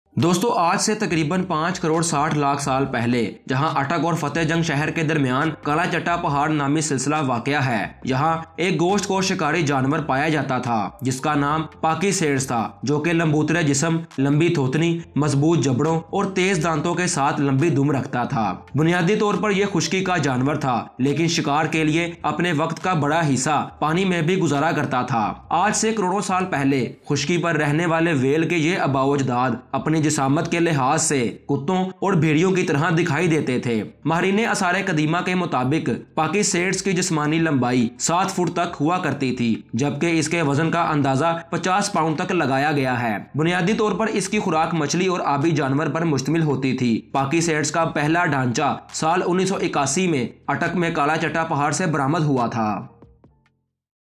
दोस्तों आज से तकरीबन 5 करोड़ 60 लाख साल पहले जहां अटक और फतेहजंग शहर के दरमियान काला चट्टा पहाड़ नामी सिलसिला वाकया है। यहाँ एक गोश्त को शिकारी जानवर पाया जाता था जिसका नाम पाकीसेड्स था, जो कि लंबूतरे जिस्म, लंबी थोतनी, मजबूत जबड़ों और तेज दांतों के साथ लंबी दुम रखता था। बुनियादी तौर पर यह खुश्की का जानवर था, लेकिन शिकार के लिए अपने वक्त का बड़ा हिस्सा पानी में भी गुजारा करता था। आज से करोड़ों साल पहले खुश्की पर रहने वाले वेल के ये अबाओजदाद अपनी जिसामत के लिहाज से कुत्तों और भेड़ियों की तरह दिखाई देते थे। माहिरीन आसारे कदीमा के मुताबिक पाकीसेड्स की जिस्मानी लंबाई 7 फुट तक हुआ करती थी, जबकि इसके वजन का अंदाजा 50 पाउंड तक लगाया गया है। बुनियादी तौर पर इसकी खुराक मछली और आबी जानवर पर मुश्तमिल होती थी। पाकीसेड्स का पहला ढांचा साल 1981 में अटक में काला चट्टा पहाड़ से बरामद हुआ था।